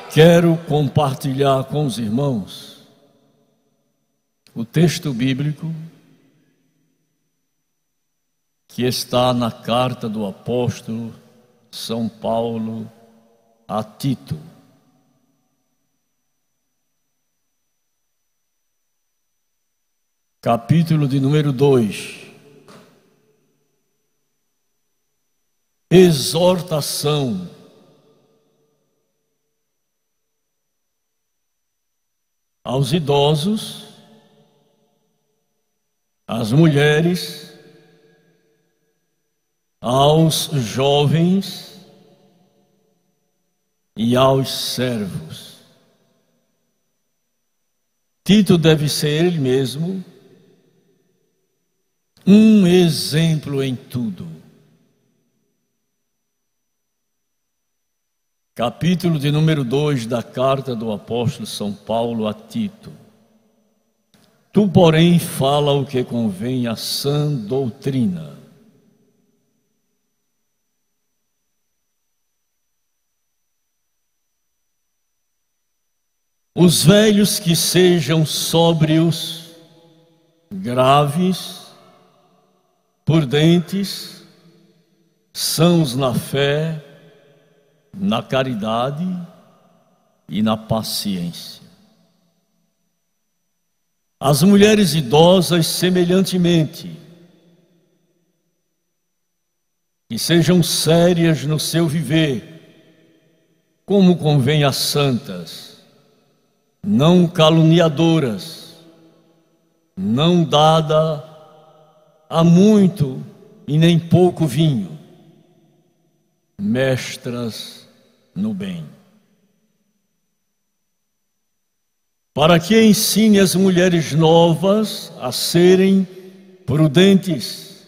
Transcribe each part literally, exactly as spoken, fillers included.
Quero compartilhar com os irmãos o texto bíblico que está na carta do apóstolo São Paulo a Tito. Capítulo de número dois. Exortação. Aos idosos, às mulheres, aos jovens e aos servos. Tito deve ser ele mesmo um exemplo em tudo. Capítulo de número dois da carta do apóstolo São Paulo a Tito. Tu, porém, fala o que convém à sã doutrina. Os velhos que sejam sóbrios, graves, prudentes, sãos na fé, na caridade e na paciência. As mulheres idosas, semelhantemente, que sejam sérias no seu viver, como convém às santas, não caluniadoras, não dada a muito e nem pouco vinho, mestras no bem, para que ensine as mulheres novas a serem prudentes,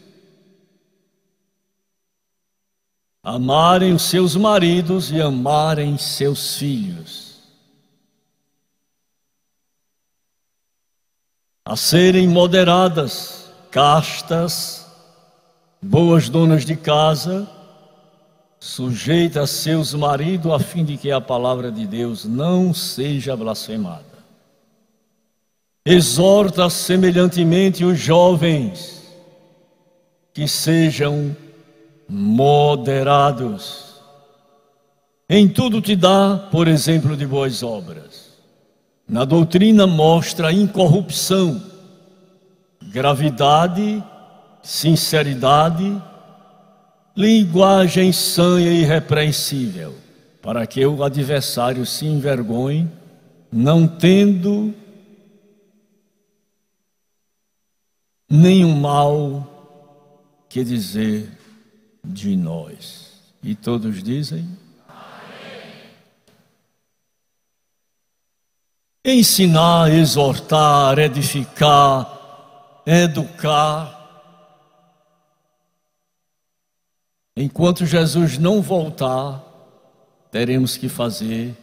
amarem os seus maridos e amarem seus filhos, a serem moderadas, castas, boas donas de casa, sujeita a seus maridos, a fim de que a palavra de Deus não seja blasfemada. Exorta semelhantemente os jovens que sejam moderados. Em tudo te dá, por exemplo, de boas obras. Na doutrina mostra a incorrupção, gravidade, sinceridade, linguagem sã e irrepreensível, para que o adversário se envergonhe, não tendo nenhum mal que dizer de nós. E todos dizem: amém. Ensinar, exortar, edificar, educar. Enquanto Jesus não voltar, teremos que fazer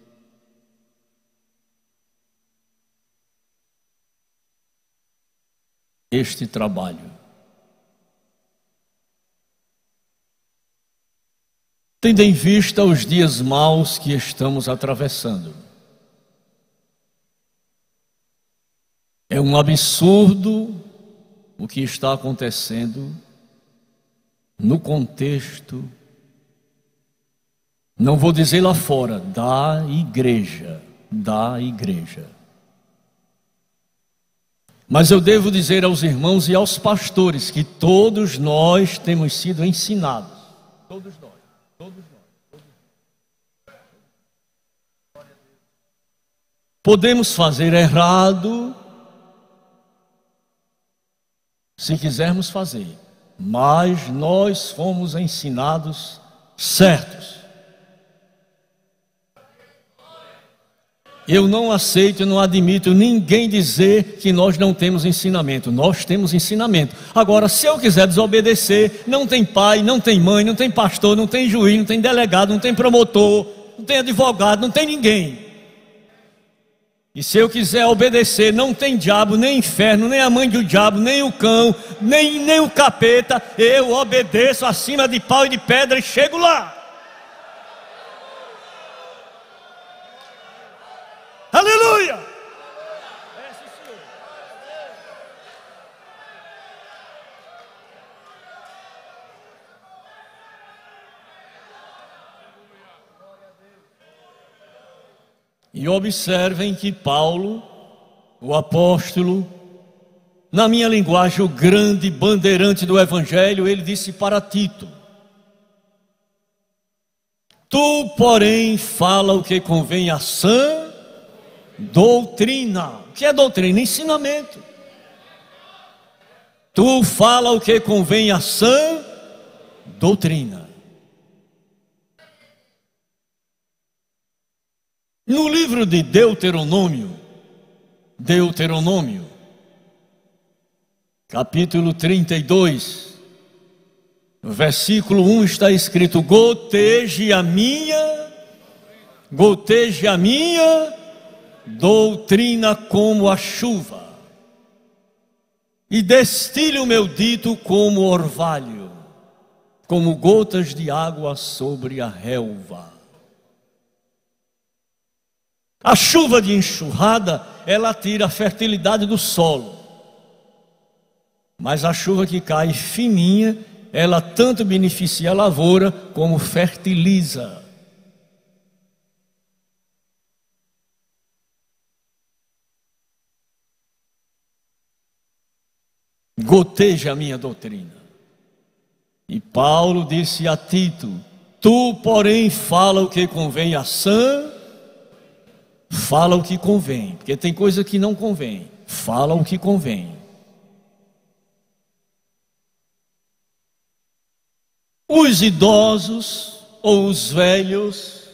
este trabalho. Tendo em vista os dias maus que estamos atravessando, é um absurdo o que está acontecendo no contexto, não vou dizer lá fora, da igreja, da igreja. Mas eu devo dizer aos irmãos e aos pastores que todos nós temos sido ensinados. Todos nós, todos nós. Todos nós. Podemos fazer errado se quisermos fazer, mas nós fomos ensinados certos. Eu não aceito e não admito ninguém dizer que nós não temos ensinamento. Nós temos ensinamento. Agora, se eu quiser desobedecer, não tem pai, não tem mãe, não tem pastor, não tem juiz, não tem delegado, não tem promotor, não tem advogado, não tem ninguém. E se eu quiser obedecer, não tem diabo, nem inferno, nem a mãe do diabo, nem o cão, nem, nem o capeta. Eu obedeço acima de pau e de pedra e chego lá. E observem que Paulo, o apóstolo, na minha linguagem, o grande bandeirante do Evangelho, ele disse para Tito: tu, porém, fala o que convém à sã doutrina. O que é doutrina? Ensinamento. Tu fala o que convém à sã doutrina. No livro de Deuteronômio, Deuteronômio, capítulo trinta e dois, no versículo um está escrito: goteje a minha, goteje a minha doutrina como a chuva, e destile o meu dito como orvalho, como gotas de água sobre a relva. A chuva de enxurrada, ela tira a fertilidade do solo, mas a chuva que cai fininha, ela tanto beneficia a lavoura como fertiliza. Goteja a minha doutrina. E Paulo disse a Tito: tu, porém, fala o que convém à sã, fala o que convém, porque tem coisa que não convém, fala o que convém. Os idosos ou os velhos,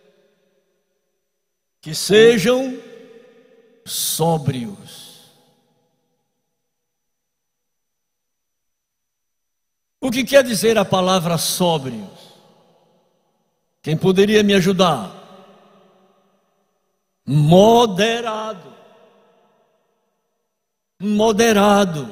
que sejam sóbrios. O que quer dizer a palavra sóbrios? Quem poderia me ajudar? Moderado. Moderado.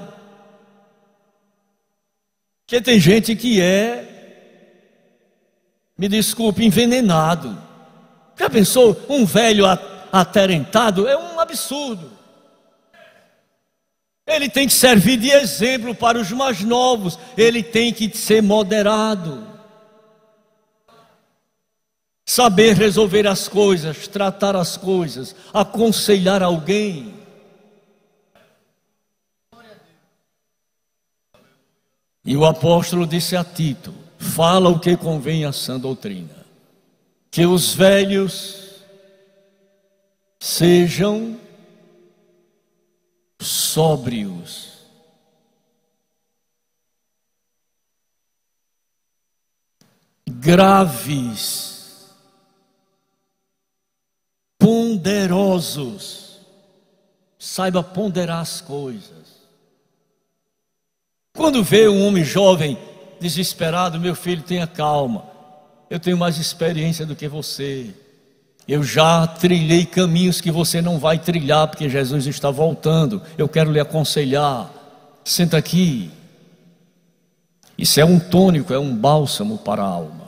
Porque tem gente que é, me desculpe, envenenado. Já pensou? Um velho atarentado é um absurdo. Ele tem que servir de exemplo para os mais novos. Ele tem que ser moderado. Saber resolver as coisas, tratar as coisas, aconselhar alguém. E o apóstolo disse a Tito: fala o que convém à sã doutrina. Que os velhos sejam sóbrios, graves, ponderosos. Saiba ponderar as coisas. Quando vê um homem jovem desesperado: meu filho, tenha calma, eu tenho mais experiência do que você, eu já trilhei caminhos que você não vai trilhar, porque Jesus está voltando, eu quero lhe aconselhar, senta aqui. Isso é um tônico, é um bálsamo para a alma.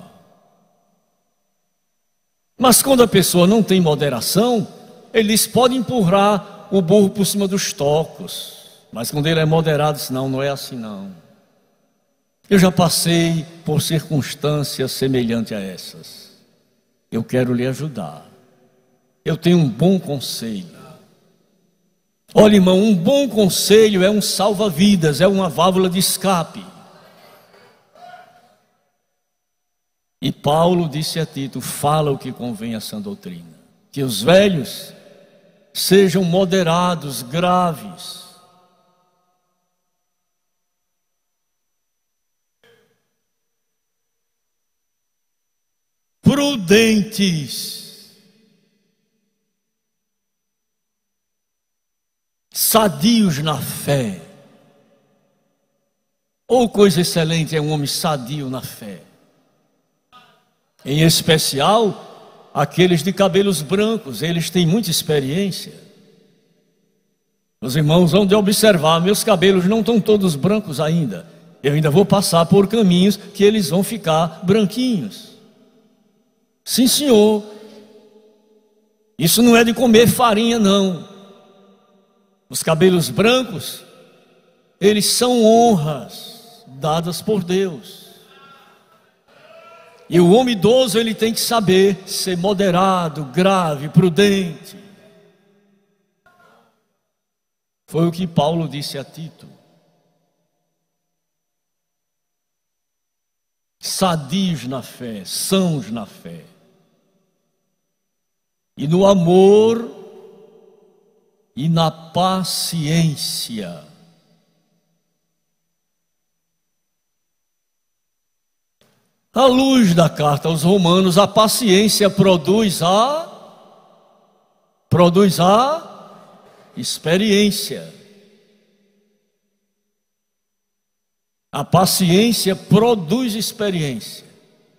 Mas quando a pessoa não tem moderação, ele diz: pode empurrar o burro por cima dos tocos. Mas quando ele é moderado, diz: não, não é assim não. Eu já passei por circunstâncias semelhantes a essas. Eu quero lhe ajudar. Eu tenho um bom conselho. Olha, irmão, um bom conselho é um salva-vidas, é uma válvula de escape. E Paulo disse a Tito: fala o que convém à sã doutrina. Que os velhos sejam moderados, graves, prudentes, sadios na fé. Ou coisa excelente é um homem sadio na fé. Em especial, aqueles de cabelos brancos, eles têm muita experiência. Os irmãos vão de observar: meus cabelos não estão todos brancos ainda. Eu ainda vou passar por caminhos que eles vão ficar branquinhos. Sim, senhor. Isso não é de comer farinha, não. Os cabelos brancos, eles são honras dadas por Deus. E o homem idoso, ele tem que saber ser moderado, grave, prudente. Foi o que Paulo disse a Tito. Sadios na fé, sãos na fé. E no amor e na paciência. À luz da carta aos Romanos, a paciência produz a produz a experiência. A paciência produz experiência.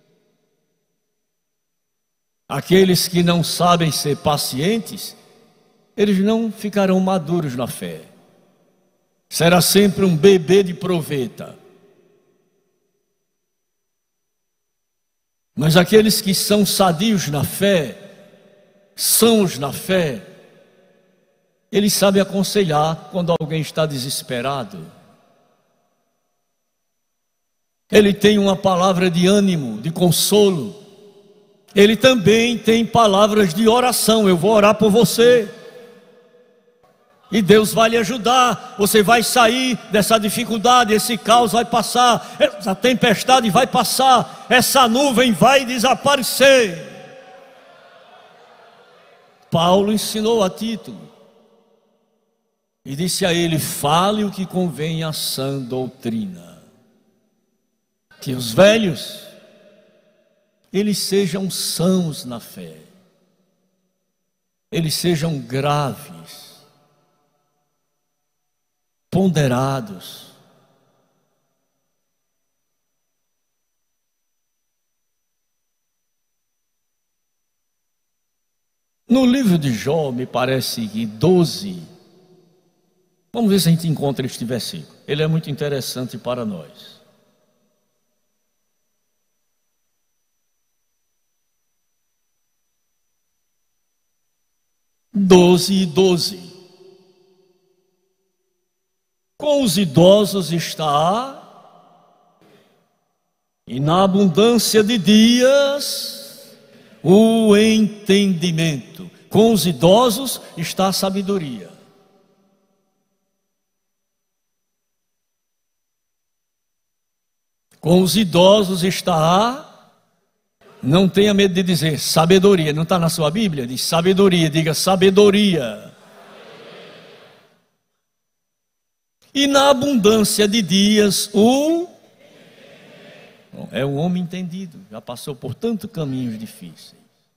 Aqueles que não sabem ser pacientes, eles não ficarão maduros na fé. Será sempre um bebê de proveta. Mas aqueles que são sadios na fé, sãos na fé, eles sabem aconselhar quando alguém está desesperado. Ele tem uma palavra de ânimo, de consolo. Ele também tem palavras de oração. Eu vou orar por você. E Deus vai lhe ajudar. Você vai sair dessa dificuldade, esse caos vai passar, essa tempestade vai passar, essa nuvem vai desaparecer. Paulo ensinou a Tito e disse a ele: fale o que convém à sã doutrina. Que os velhos, eles sejam sãos na fé, eles sejam graves, ponderados. No livro de Jó, me parece que doze, vamos ver se a gente encontra este versículo, ele é muito interessante para nós. Doze e doze. Com os idosos está, e na abundância de dias, o entendimento. Com os idosos está a sabedoria. Com os idosos está a... Não tenha medo de dizer sabedoria. Não está na sua Bíblia? Diz sabedoria. Diga sabedoria. E na abundância de dias o... É o homem entendido. Já passou por tantos caminhos difíceis.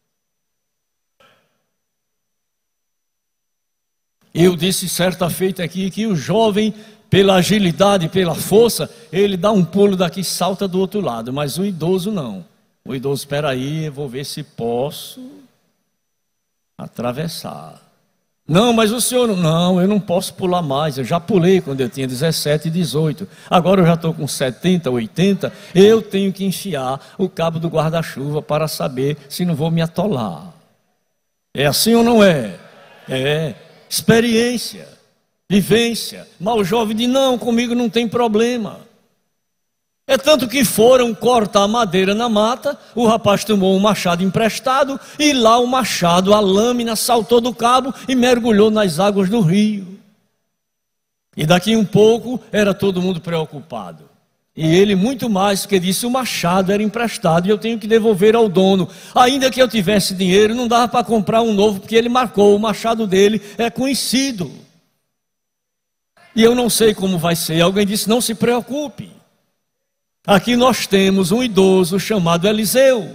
Eu disse certa feita aqui que o jovem, pela agilidade, pela força, ele dá um pulo daqui e salta do outro lado. Mas o idoso não. O idoso, espera aí, eu vou ver se posso atravessar. Não, mas o senhor, não, eu não posso pular mais. Eu já pulei quando eu tinha dezessete e dezoito. Agora eu já estou com setenta, oitenta. Eu tenho que enfiar o cabo do guarda-chuva para saber se não vou me atolar. É assim ou não é? É. Experiência, vivência. Mas o jovem diz, não, comigo não tem problema. É tanto que foram cortar madeira na mata, o rapaz tomou um machado emprestado, e lá o machado, a lâmina, saltou do cabo e mergulhou nas águas do rio. E daqui um pouco, era todo mundo preocupado. E ele muito mais, porque disse, o machado era emprestado e eu tenho que devolver ao dono. Ainda que eu tivesse dinheiro, não dava para comprar um novo, porque ele marcou, o machado dele é conhecido. E eu não sei como vai ser. Alguém disse, não se preocupe. Aqui nós temos um idoso chamado Eliseu.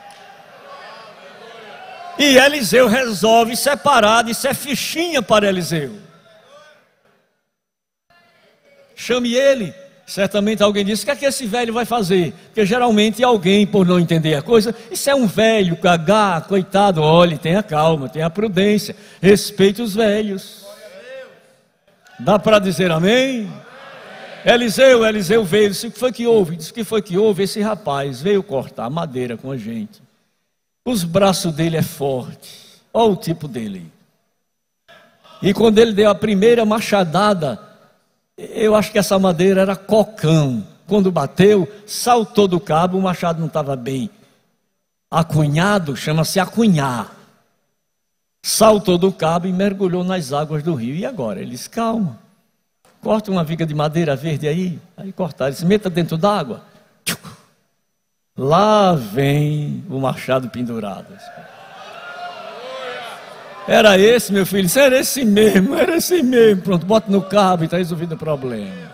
E Eliseu resolve separar, isso é fichinha para Eliseu. Chame ele. Certamente alguém disse, o que é que esse velho vai fazer? Porque geralmente alguém, por não entender a coisa, isso é um velho, cagá, coitado, olhe, tenha calma, tenha prudência, respeite os velhos. Dá para dizer amém? Eliseu, Eliseu veio, disse, o que foi que houve? Disse, o que foi que houve? Esse rapaz veio cortar madeira com a gente. Os braços dele é forte. Olha o tipo dele. E quando ele deu a primeira machadada, eu acho que essa madeira era cocão. Quando bateu, saltou do cabo, o machado não estava bem. acunhado, chama-se acunhar. Saltou do cabo e mergulhou nas águas do rio. E agora? Ele disse, calma, corta uma viga de madeira verde aí. Aí cortaram, se meta dentro d'água. Lá vem o machado pendurado. Era esse, meu filho? Isso era esse mesmo, era esse mesmo. Pronto, bota no cabo e está resolvido o problema.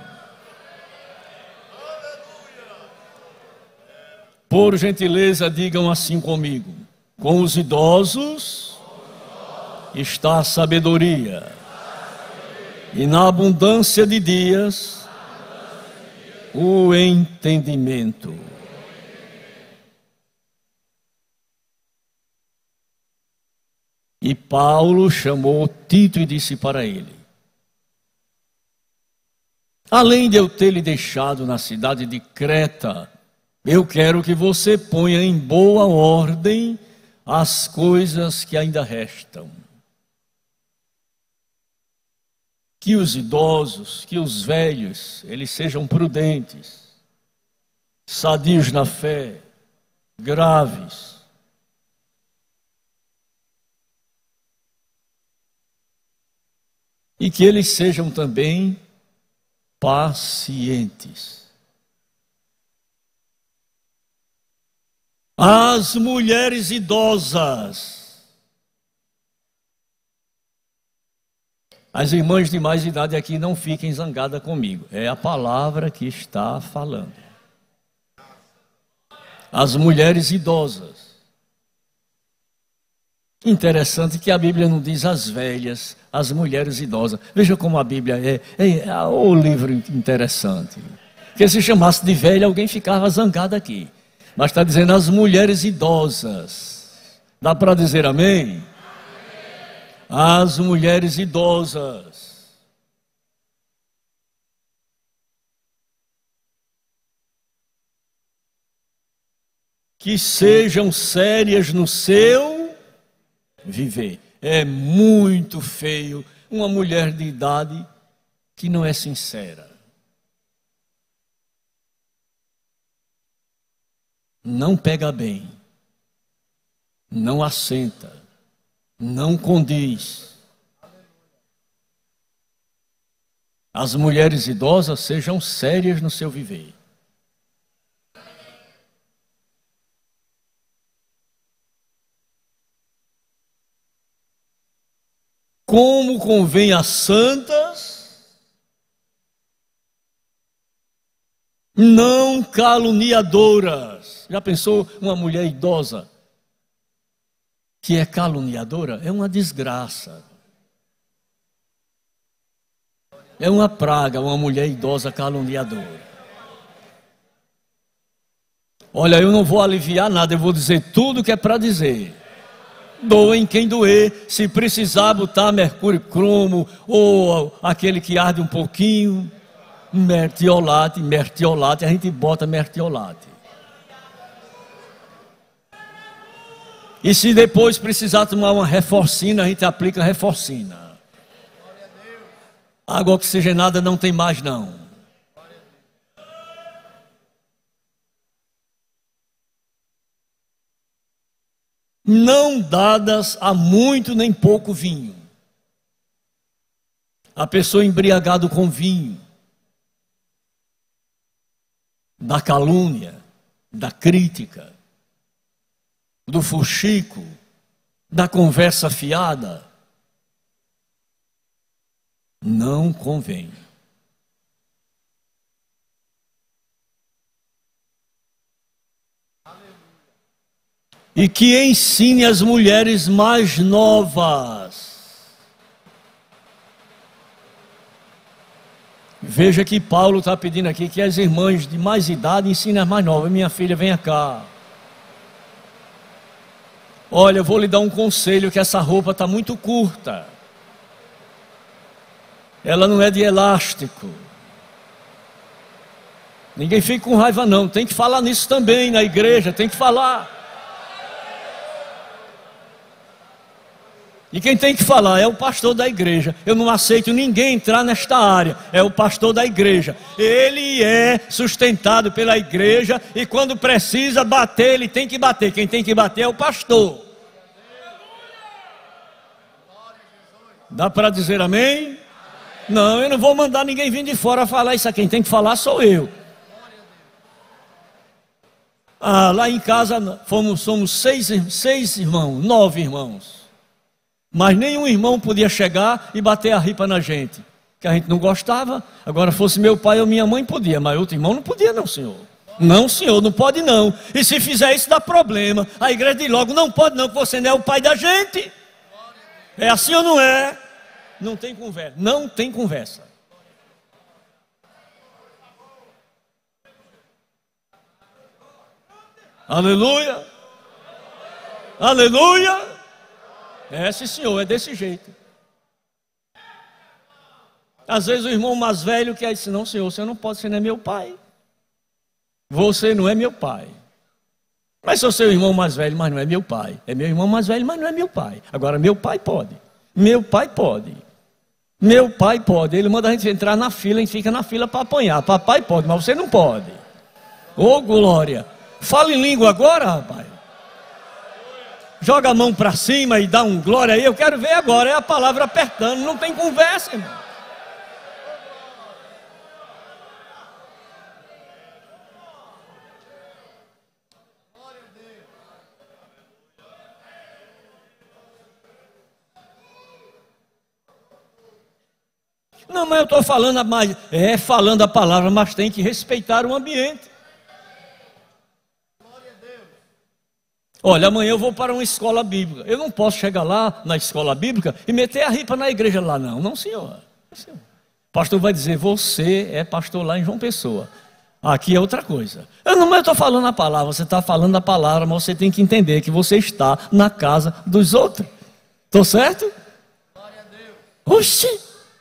Por gentileza, digam assim comigo. Com os idosos está a sabedoria. E na abundância de dias, o entendimento. E Paulo chamou Tito e disse para ele: além de eu ter lhe deixado na cidade de Creta, eu quero que você ponha em boa ordem as coisas que ainda restam. Que os idosos, que os velhos, eles sejam prudentes, sadios na fé, graves. E que eles sejam também pacientes. As mulheres idosas, as irmãs de mais idade aqui, não fiquem zangadas comigo, é a palavra que está falando. As mulheres idosas. Interessante que a Bíblia não diz as velhas, as mulheres idosas. Veja como a Bíblia é, é, é o livro interessante. Porque se chamasse de velha, alguém ficava zangado aqui. Mas está dizendo as mulheres idosas. Dá para dizer amém? Amém? As mulheres idosas. Que sejam sérias no seu viver. É muito feio uma mulher de idade que não é sincera. Não pega bem, não assenta, não condiz. As mulheres idosas sejam sérias no seu viver. Como convém a santas, não caluniadoras. Já pensou uma mulher idosa que é caluniadora? É uma desgraça. É uma praga uma mulher idosa caluniadora. Olha, eu não vou aliviar nada, eu vou dizer tudo que é para dizer. Doem quem doer, se precisar botar mercúrio cromo ou aquele que arde um pouquinho, mertiolate, mertiolate, a gente bota mertiolate. E se depois precisar tomar uma reforcina, a gente aplica reforcina. Água oxigenada não tem mais não. Não dadas a muito nem pouco vinho. A pessoa embriagada com vinho, da calúnia, da crítica, do fuxico, da conversa fiada, não convém. E que ensine as mulheres mais novas. Veja que Paulo está pedindo aqui que as irmãs de mais idade ensinem as mais novas. Minha filha, venha cá. Olha, eu vou lhe dar um conselho, que essa roupa está muito curta. Ela não é de elástico. Ninguém fica com raiva não, tem que falar nisso também na igreja, tem que falar. E quem tem que falar é o pastor da igreja. Eu não aceito ninguém entrar nesta área. É o pastor da igreja. Ele é sustentado pela igreja e quando precisa bater, ele tem que bater. Quem tem que bater é o pastor. Dá para dizer amém? Não, eu não vou mandar ninguém vir de fora falar isso aqui. Quem tem que falar sou eu. Ah, lá em casa fomos, somos seis, seis irmãos, nove irmãos. Mas nenhum irmão podia chegar e bater a ripa na gente, que a gente não gostava. Agora fosse meu pai ou minha mãe podia, mas outro irmão não podia não, senhor. Não, senhor, não pode não. E se fizer isso dá problema. A igreja diz logo, não pode não, que você não é o pai da gente. É assim ou não é? Não tem conversa, não tem conversa. Aleluia. Aleluia. É, sim, senhor, é desse jeito. Às vezes o irmão mais velho que aí disse, não, senhor, você não pode, você não é meu pai. Você não é meu pai. Mas sou seu irmão mais velho, mas não é meu pai. É meu irmão mais velho, mas não é meu pai. Agora, meu pai pode. Meu pai pode. Meu pai pode. Ele manda a gente entrar na fila, a gente fica na fila para apanhar. Papai pode, mas você não pode. Ô, glória. Fala em língua agora, rapaz. Joga a mão para cima e dá um glória aí. Eu quero ver agora, é a palavra apertando. Não tem conversa, irmão. Não, mas eu estou falando, mais, é falando a palavra, mas tem que respeitar o ambiente. Olha, amanhã eu vou para uma escola bíblica. Eu não posso chegar lá na escola bíblica e meter a ripa na igreja lá, não. Não, senhor. Não, senhor. O pastor vai dizer, você é pastor lá em João Pessoa. Aqui é outra coisa. Eu não, mas eu estou falando a palavra. Você está falando a palavra, mas você tem que entender que você está na casa dos outros. Estou certo? Glória a Deus. Oxi.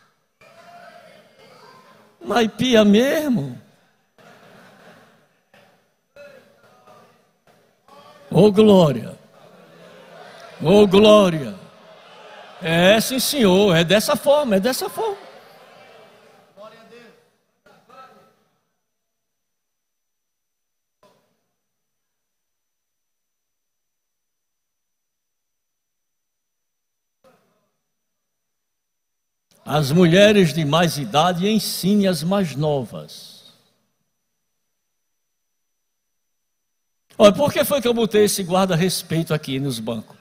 Mas pia mesmo. Ô, glória. Ô, glória. É, sim, senhor. É dessa forma, é dessa forma. Glória a Deus. As mulheres de mais idade ensinem as mais novas. Olha, por que foi que eu botei esse guarda-respeito aqui nos bancos?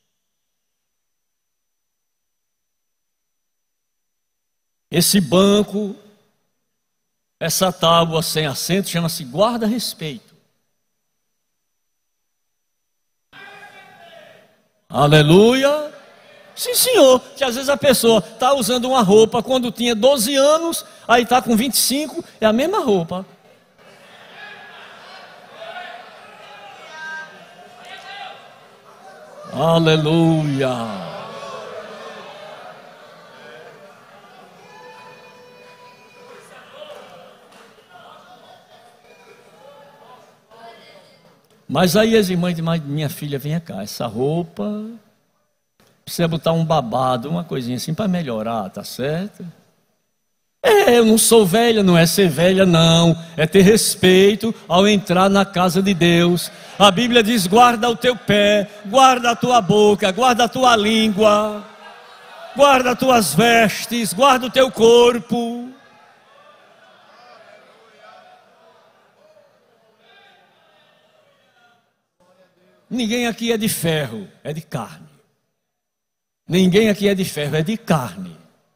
Esse banco, essa tábua sem assento, chama-se guarda-respeito. Aleluia. Sim, senhor, que às vezes a pessoa está usando uma roupa quando tinha doze anos, aí está com vinte e cinco, é a mesma roupa. Aleluia. Mas aí as irmãs de minha filha, vem cá, essa roupa precisa botar um babado, uma coisinha assim para melhorar, tá certo? É, eu não sou velha, não é ser velha não, é ter respeito ao entrar na casa de Deus. A Bíblia diz, guarda o teu pé, guarda a tua boca, guarda a tua língua, guarda as tuas vestes, guarda o teu corpo. Ninguém aqui é de ferro, é de carne. Ninguém aqui é de ferro, é de carne.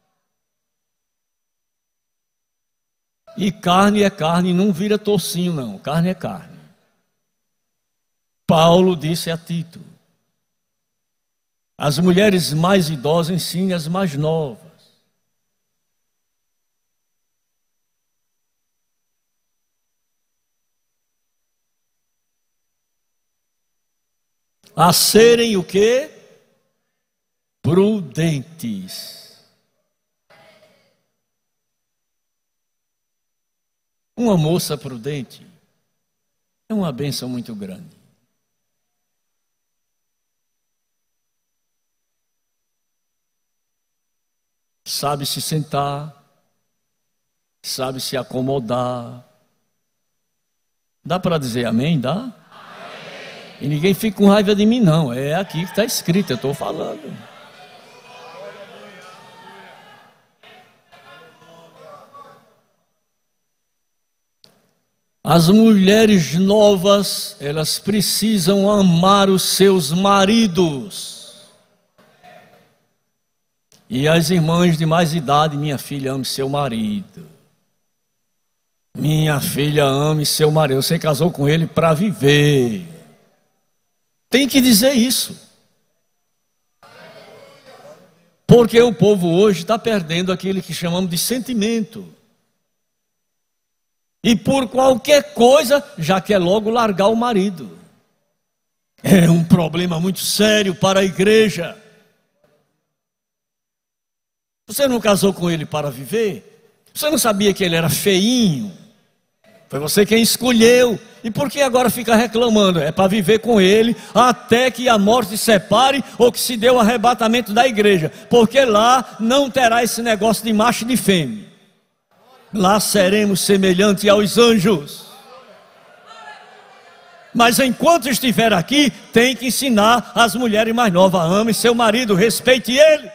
E carne é carne, não vira tocinho não, carne é carne. Paulo disse a Tito, as mulheres mais idosas ensinem as mais novas. A serem o quê? Prudentes. Uma moça prudente é uma bênção muito grande. sabe se sentar, sabe se acomodar. Dá para dizer amém? Dá? Amém. E ninguém fica com raiva de mim, não. É aqui que está escrito, eu estou falando. As mulheres novas, elas precisam amar os seus maridos. E as irmãs de mais idade, minha filha, ame seu marido. Minha filha, ame seu marido. Você casou com ele para viver. Tem que dizer isso. Porque o povo hoje está perdendo aquele que chamamos de sentimento. E por qualquer coisa, já quer logo largar o marido. É um problema muito sério para a igreja. Você não casou com ele para viver? Você não sabia que ele era feinho? Foi você quem escolheu. E por que agora fica reclamando? É para viver com ele até que a morte separe ou que se dê o arrebatamento da igreja. Porque lá não terá esse negócio de macho e de fêmea. Lá seremos semelhantes aos anjos. Mas enquanto estiver aqui, tem que ensinar as mulheres mais novas: ame seu marido, respeite ele.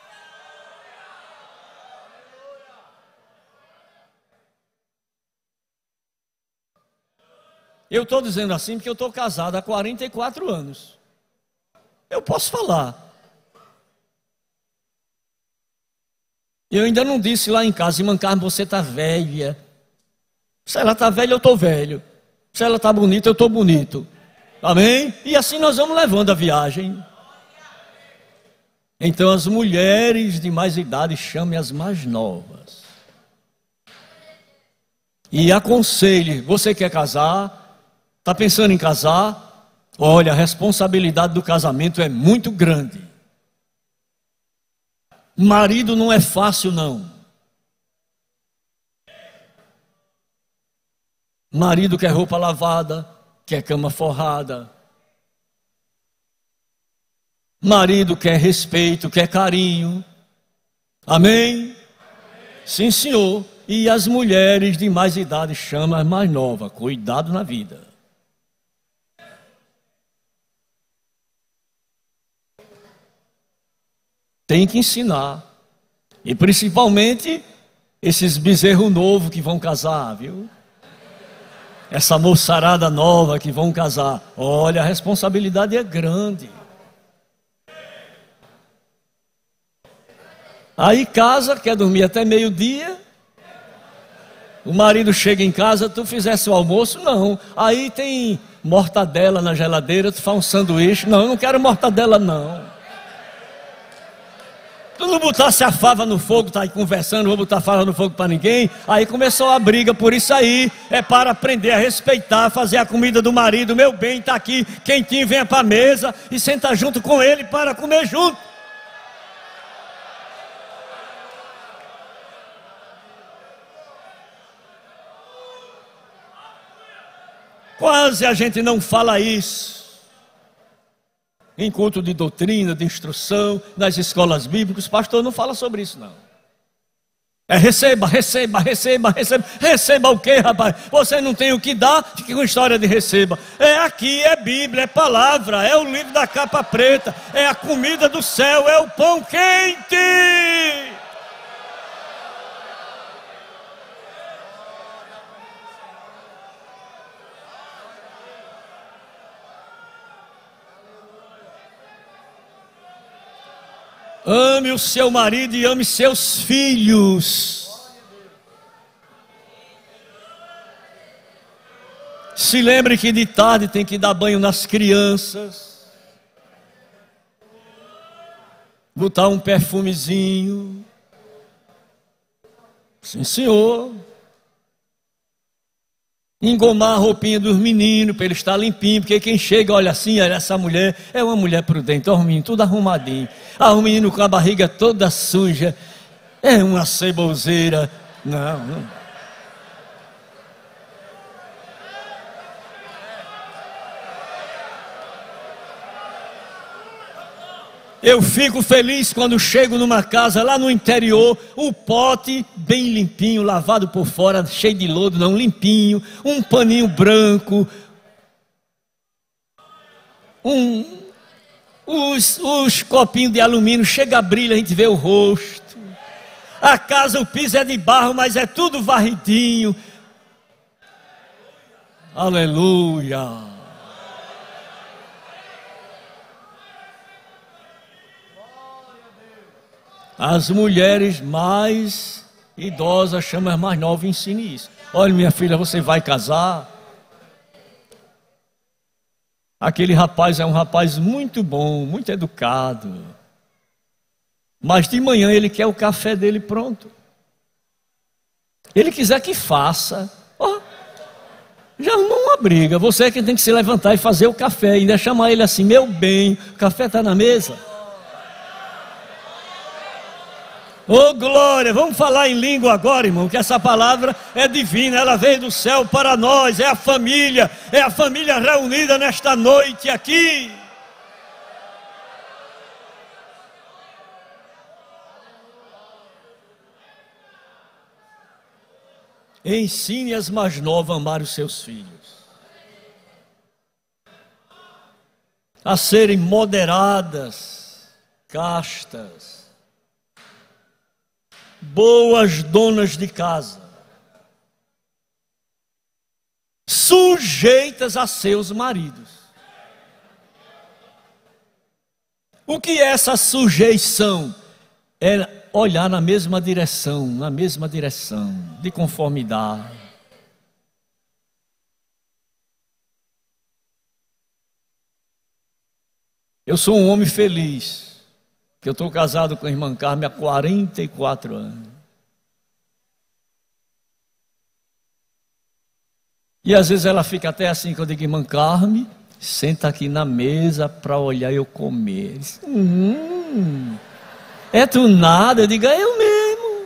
Eu estou dizendo assim porque eu estou casado há quarenta e quatro anos. Eu posso falar. Eu ainda não disse lá em casa: irmã Carmen, você está velha. Se ela está velha, eu estou velho. Se ela está bonita, eu estou bonito. Amém? E assim nós vamos levando a viagem. Então as mulheres de mais idade chamem as mais novas. E aconselhe: você quer casar? Está pensando em casar? Olha, a responsabilidade do casamento é muito grande. Marido não é fácil, não. Marido quer roupa lavada, quer cama forrada. Marido quer respeito, quer carinho. Amém? Amém. Sim, senhor. E as mulheres de mais idade chamam as mais novas. Cuidado na vida. Tem que ensinar. E principalmente esses bezerros novos que vão casar, viu? Essa moçarada nova que vão casar. Olha, a responsabilidade é grande. Aí casa, quer dormir até meio-dia. O marido chega em casa: tu fizesse o almoço? Não. Aí tem mortadela na geladeira, tu faz um sanduíche. Não, eu não quero mortadela, não. Tu não botasse a fava no fogo, tá aí conversando, vou botar fava no fogo para ninguém. Aí começou a briga. Por isso aí é para aprender a respeitar, fazer a comida do marido. Meu bem, está aqui quentinho, venha para a mesa e senta junto com ele para comer junto. Quase a gente não fala isso em culto de doutrina, de instrução, nas escolas bíblicas. O pastor não fala sobre isso, não. É receba, receba, receba, receba. Receba o quê, rapaz? Você não tem o que dar, fica com história de receba. É aqui, é Bíblia, é palavra, é o livro da capa preta, é a comida do céu, é o pão quente. Ame o seu marido e ame seus filhos. Se lembre que de tarde tem que dar banho nas crianças, botar um perfumezinho. Sim, senhor. Engomar a roupinha dos meninos para ele estar limpinho, porque quem chega olha assim: olha, essa mulher é uma mulher prudente. Olha os meninos tudo arrumadinho, ah, o menino com a barriga toda suja, é uma ceboseira. Não, não. Eu fico feliz quando chego numa casa lá no interior, o pote bem limpinho, lavado por fora, cheio de lodo, não, limpinho, um paninho branco, um, os, os copinhos de alumínio, chega a brilho, a gente vê o rosto. A casa, o piso é de barro, mas é tudo varridinho. Aleluia. As mulheres mais idosas chamam as mais novas e ensinem isso. Olha, minha filha, você vai casar? Aquele rapaz é um rapaz muito bom, muito educado. Mas de manhã ele quer o café dele pronto. Ele quiser que faça. Oh, já arrumou uma briga. Você é quem tem que se levantar e fazer o café. Ainda chamar ele assim, meu bem, o café está na mesa. Ô oh, glória, vamos falar em língua agora, irmão, que essa palavra é divina, ela veio do céu para nós, é a família, é a família reunida nesta noite aqui. Ensine as mais novas a amar os seus filhos, a serem moderadas, castas, boas donas de casa, sujeitas a seus maridos. O que é essa sujeição? É olhar na mesma direção, na mesma direção, de conformidade. Eu sou um homem feliz, que eu estou casado com a irmã Carmen há quarenta e quatro anos. E às vezes ela fica até assim, quando eu digo, irmã Carmen, senta aqui na mesa para olhar eu comer. Diz, hum, é tu nada? Eu digo, é eu mesmo.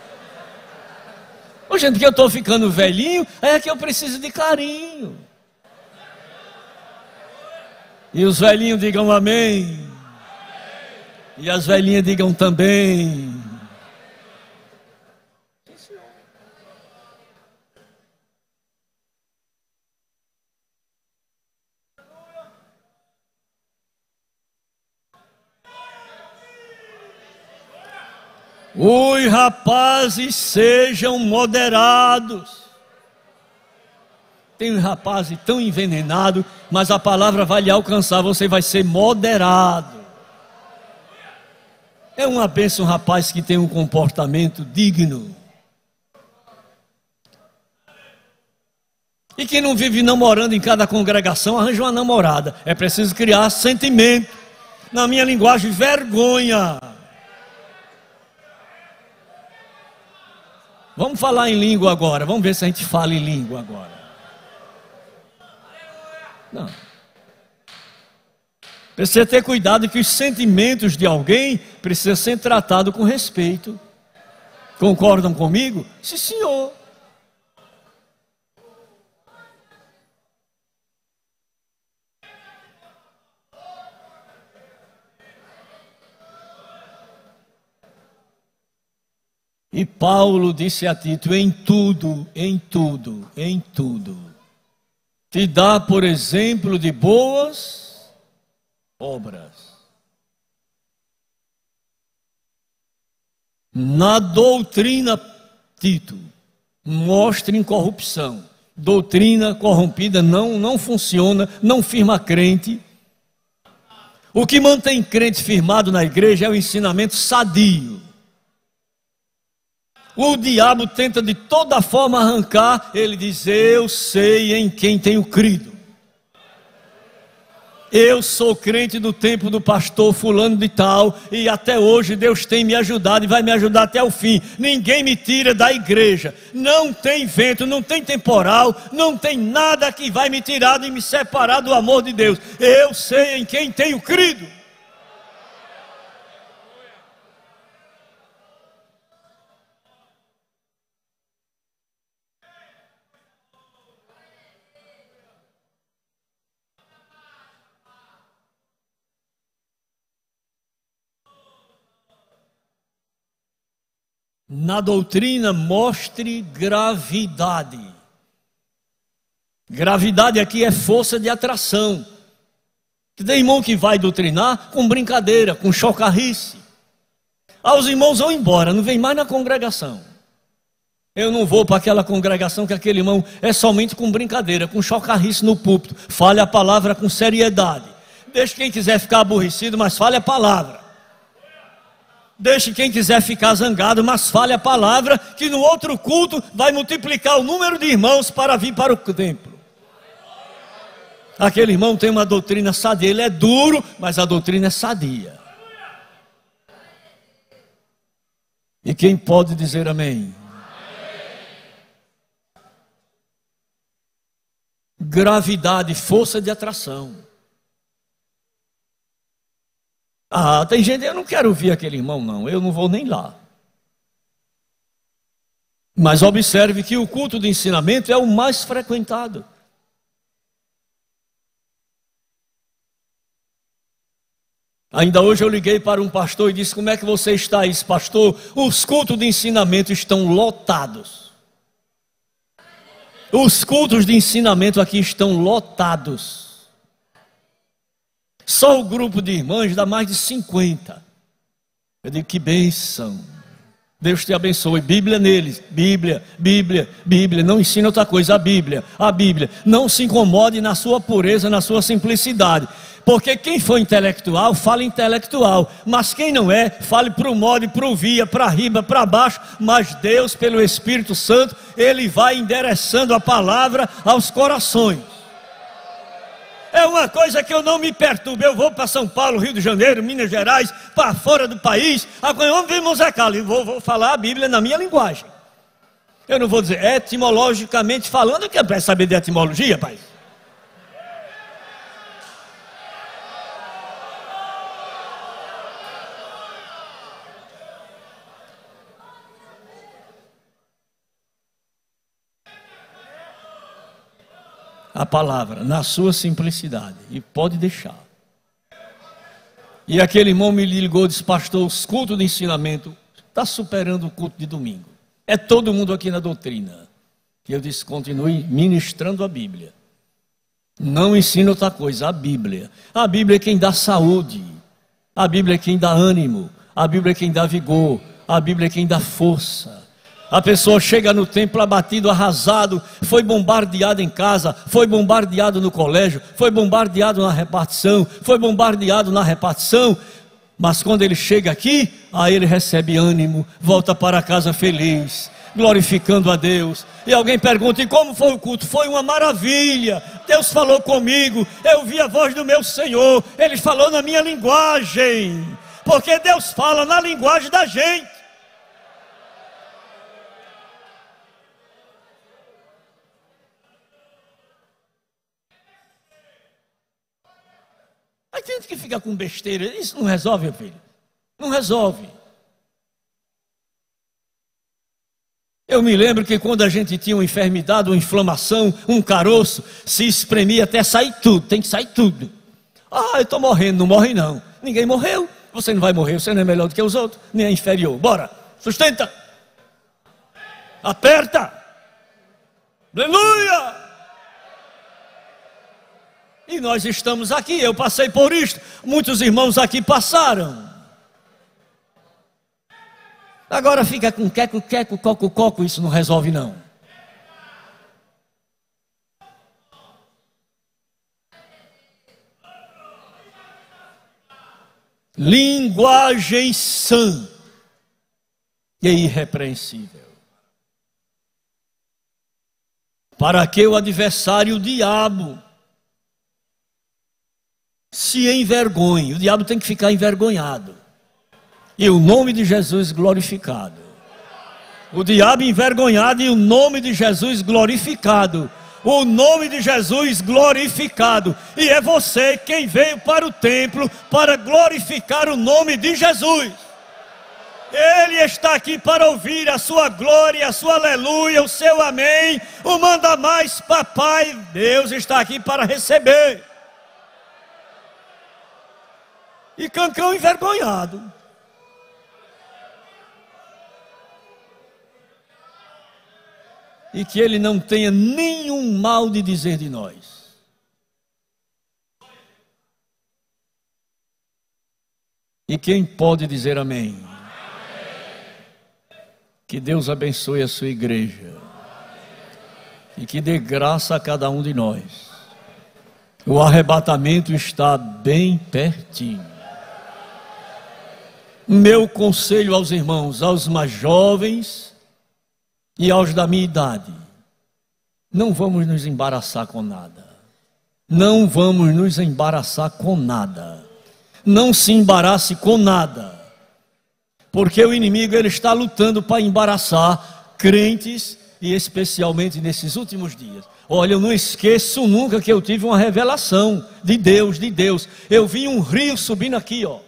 Ô, gente, que eu estou ficando velhinho, é que eu preciso de carinho. E os velhinhos digam amém. E as velhinhas digam também. Oi, rapazes, sejam moderados. Tem um rapaz tão envenenado, mas a palavra vai lhe alcançar, você vai ser moderado. É uma bênção um rapaz que tem um comportamento digno. E que não vive namorando em cada congregação, arranja uma namorada. É preciso criar sentimento. Na minha linguagem, vergonha. Vamos falar em língua agora. Vamos ver se a gente fala em língua agora. Não. Precisa ter cuidado que os sentimentos de alguém precisam ser tratados com respeito. Concordam comigo? Sim, senhor. E Paulo disse a Tito, em tudo, em tudo, em tudo, te dá por exemplo de boas obras. Na doutrina, Tito, mostre incorrupção. Doutrina corrompida não, não funciona, não firma crente. O que mantém crente firmado na igreja é o ensinamento sadio. O diabo tenta de toda forma arrancar, ele diz, eu sei em quem tenho crido. Eu sou crente do tempo do pastor fulano de tal, e até hoje Deus tem me ajudado e vai me ajudar até o fim. Ninguém me tira da igreja. Não tem vento, não tem temporal, não tem nada que vai me tirar e me separar do amor de Deus. Eu sei em quem tenho crido. na doutrina mostre gravidade. Gravidade aqui é força de atração. Tem irmão que vai doutrinar com brincadeira, com chocarrice. Ah, os irmãos vão embora, não vem mais na congregação. Eu não vou para aquela congregação que aquele irmão é somente com brincadeira, com chocarrice no púlpito. Fale a palavra com seriedade. Deixe quem quiser ficar aborrecido, mas fale a palavra. Deixe quem quiser ficar zangado, mas fale a palavra, que no outro culto vai multiplicar o número de irmãos para vir para o templo. Aquele irmão tem uma doutrina sadia, ele é duro, mas a doutrina é sadia. E quem pode dizer amém? Gravidade, força de atração. Ah, tem gente, eu não quero ouvir aquele irmão não, eu não vou nem lá. Mas observe que o culto de ensinamento é o mais frequentado. Ainda hoje eu liguei para um pastor e disse: como é que você está aí, pastor? Os cultos de ensinamento estão lotados. Os cultos de ensinamento aqui estão lotados. Só o grupo de irmãs dá mais de cinquenta. Eu digo: que bênção. Deus te abençoe. Bíblia neles. Bíblia, Bíblia, Bíblia. Não ensina outra coisa. A Bíblia, a Bíblia. Não se incomode na sua pureza, na sua simplicidade. Porque quem for intelectual, fala intelectual. Mas quem não é, fale para o modo, para o via, para riba, para baixo. Mas Deus, pelo Espírito Santo, Ele vai endereçando a palavra aos corações. É uma coisa que eu não me perturbo. Eu vou para São Paulo, Rio de Janeiro, Minas Gerais, para fora do país. Agora vamos ver Monte Carlo. Vou, vou falar a Bíblia na minha linguagem. Eu não vou dizer etimologicamente falando. Eu quero saber de etimologia, pai. A palavra, na sua simplicidade. E pode deixar. E aquele irmão me ligou e disse: pastor, os cultos de ensinamento está superando o culto de domingo. É todo mundo aqui na doutrina. E eu disse: continue ministrando a Bíblia. Não ensina outra coisa, a Bíblia. A Bíblia é quem dá saúde. A Bíblia é quem dá ânimo. A Bíblia é quem dá vigor. A Bíblia é quem dá força. A pessoa chega no templo abatido, arrasado, foi bombardeado em casa, foi bombardeado no colégio, foi bombardeado na repartição, foi bombardeado na repartição, mas quando ele chega aqui, aí ele recebe ânimo, volta para casa feliz, glorificando a Deus. E alguém pergunta: e como foi o culto? Foi uma maravilha, Deus falou comigo, eu vi a voz do meu Senhor, Ele falou na minha linguagem, porque Deus fala na linguagem da gente. Aí tem gente que fica com besteira. Isso não resolve, meu filho. Não resolve. Eu me lembro que quando a gente tinha uma enfermidade, uma inflamação, um caroço, se espremia até sair tudo. Tem que sair tudo. Ah, eu estou morrendo. Não morre não. Ninguém morreu. Você não vai morrer. Você não é melhor do que os outros, nem é inferior. Bora. Sustenta. Aperta. Aleluia. E nós estamos aqui, eu passei por isto, muitos irmãos aqui passaram. Agora fica com queco, queco, coco, coco, isso não resolve não. Linguagem sã e irrepreensível. Para que o adversário, o diabo, se envergonhe. O diabo tem que ficar envergonhado e o nome de Jesus glorificado. O diabo envergonhado e o nome de Jesus glorificado. O nome de Jesus glorificado. E é você quem veio para o templo para glorificar o nome de Jesus. Ele está aqui para ouvir a sua glória, a sua aleluia, o seu amém. O manda mais, papai. Deus está aqui para receber. E Cancão envergonhado. e que Ele não tenha nenhum mal de dizer de nós. E quem pode dizer amém? Amém. Que Deus abençoe a sua igreja e que dê graça a cada um de nós. O arrebatamento está bem pertinho. Meu conselho aos irmãos, aos mais jovens e aos da minha idade: não vamos nos embaraçar com nada. Não vamos nos embaraçar com nada. Não se embarace com nada, porque o inimigo ele está lutando para embaraçar crentes, e especialmente nesses últimos dias. Olha, eu não esqueço nunca que eu tive uma revelação de Deus, de Deus. Eu vi um rio subindo aqui, ó.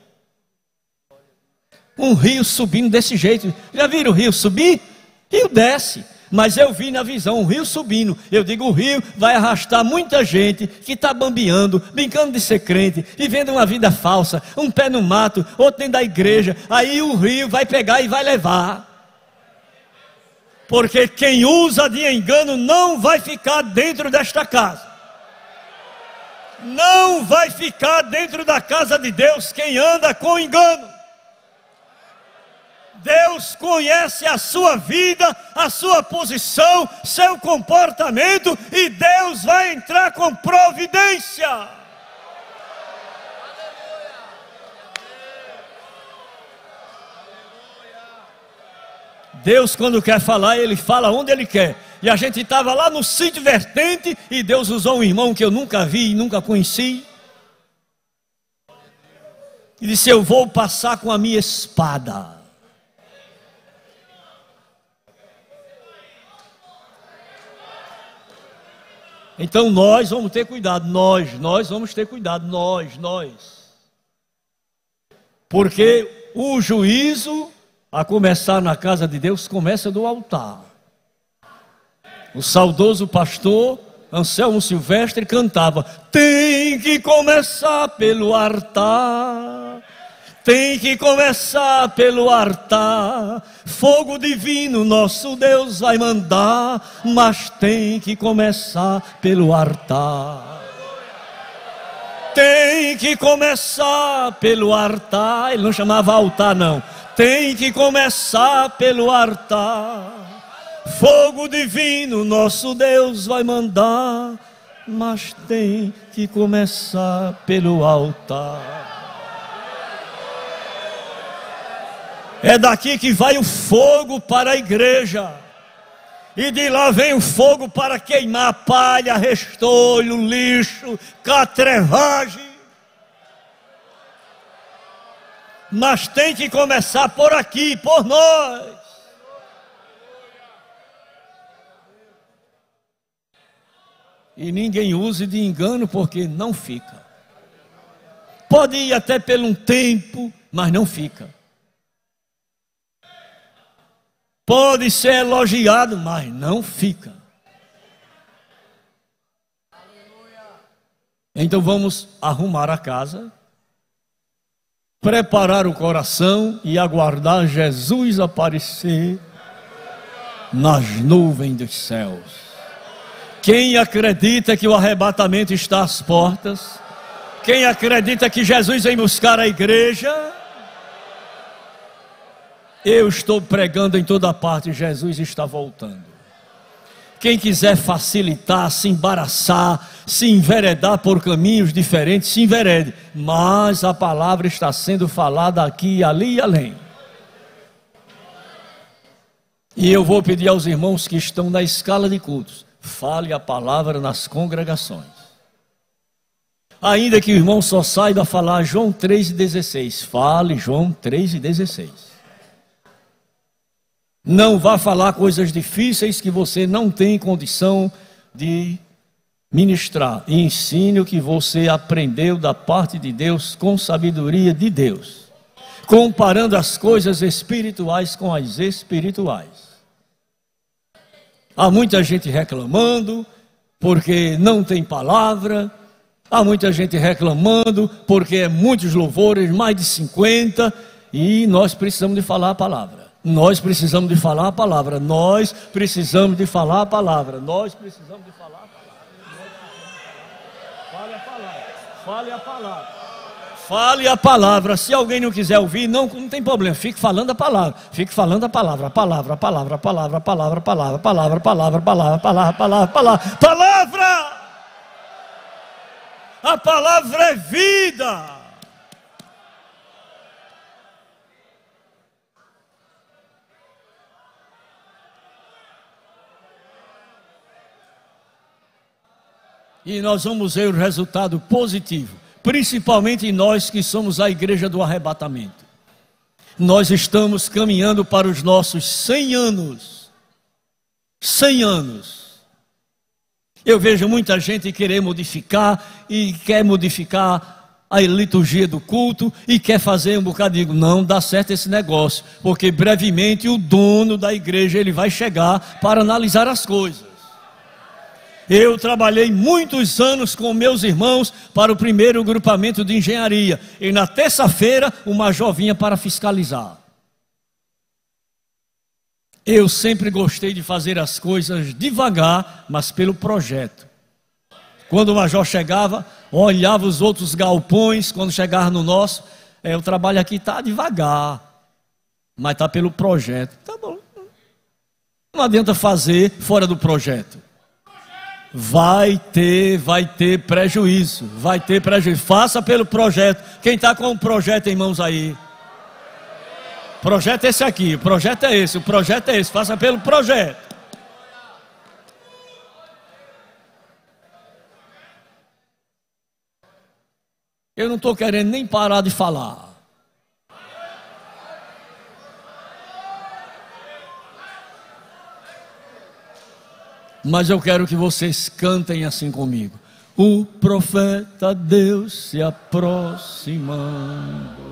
Um rio subindo desse jeito. Já viram o rio subir? Rio desce. Mas eu vi na visão um rio subindo. Eu digo, o rio vai arrastar muita gente que está bambeando, brincando de ser crente, vivendo uma vida falsa, um pé no mato, outro dentro da igreja. Aí o rio vai pegar e vai levar. Porque quem usa de engano não vai ficar dentro desta casa. Não vai ficar dentro da casa de Deus quem anda com engano. Deus conhece a sua vida, a sua posição, seu comportamento, e Deus vai entrar com providência. Deus, quando quer falar, Ele fala onde Ele quer. E a gente estava lá no sítio vertente, e Deus usou um irmão que eu nunca vi e nunca conheci, e disse: eu vou passar com a minha espada. Então nós vamos ter cuidado, nós, nós vamos ter cuidado, nós, nós. Porque o juízo, a começar na casa de Deus, começa do altar. O saudoso pastor Anselmo Silvestre cantava: tem que começar pelo altar, tem que começar pelo altar. Fogo divino nosso Deus vai mandar, mas tem que começar pelo altar. Tem que começar pelo altar. Ele não chamava altar, não. Tem que começar pelo altar. Fogo divino nosso Deus vai mandar, mas tem que começar pelo altar. É daqui que vai o fogo para a igreja, e de lá vem o fogo para queimar palha, restolho, lixo, catrevagem. Mas tem que começar por aqui, por nós. E ninguém use de engano, porque não fica. Pode ir até por um tempo, mas não fica. Pode ser elogiado, mas não fica. Então vamos arrumar a casa, preparar o coração e aguardar Jesus aparecer nas nuvens dos céus. Quem acredita que o arrebatamento está às portas, quem acredita que Jesus vem buscar a igreja, eu estou pregando em toda parte, Jesus está voltando. Quem quiser facilitar, se embaraçar, se enveredar por caminhos diferentes, se enverede. Mas a palavra está sendo falada aqui, ali e além. E eu vou pedir aos irmãos que estão na escala de cultos, fale a palavra nas congregações. Ainda que o irmão só saiba falar João três e dezesseis, fale João três e dezesseis. Não vá falar coisas difíceis que você não tem condição de ministrar. E ensine o que você aprendeu da parte de Deus com sabedoria de Deus, comparando as coisas espirituais com as espirituais. Há muita gente reclamando porque não tem palavra. Há muita gente reclamando porque é muitos louvores, mais de cinquenta, e nós precisamos de falar a palavra. Nós precisamos de falar a palavra. Nós precisamos de falar a palavra. Nós precisamos de falar a palavra. Fale a palavra. Fale a palavra. Fale a palavra. Se alguém não quiser ouvir, não, não tem problema. Fique falando a palavra. Fique falando a palavra. A palavra, a palavra, a palavra, a palavra, a palavra, a palavra, a palavra, a palavra, a palavra, a palavra, palavra. Palavra! A palavra é vida. E nós vamos ver o resultado positivo, principalmente nós que somos a igreja do arrebatamento. Nós estamos caminhando para os nossos cem anos. cem anos. Eu vejo muita gente querer modificar e quer modificar a liturgia do culto e quer fazer um bocado. Digo, não dá certo esse negócio, porque brevemente o dono da igreja ele vai chegar para analisar as coisas. Eu trabalhei muitos anos com meus irmãos para o primeiro grupamento de engenharia. E na terça-feira, o major vinha para fiscalizar. Eu sempre gostei de fazer as coisas devagar, mas pelo projeto. Quando o major chegava, olhava os outros galpões, quando chegava no nosso, é, o trabalho aqui está devagar, mas está pelo projeto. Tá bom. Não adianta fazer fora do projeto. Vai ter, vai ter prejuízo, vai ter prejuízo. Faça pelo projeto. Quem está com o projeto em mãos aí? Projeto é esse aqui, o projeto é esse, o projeto é esse. Faça pelo projeto. Eu não estou querendo nem parar de falar. Mas eu quero que vocês cantem assim comigo. O profeta Deus se aproximando.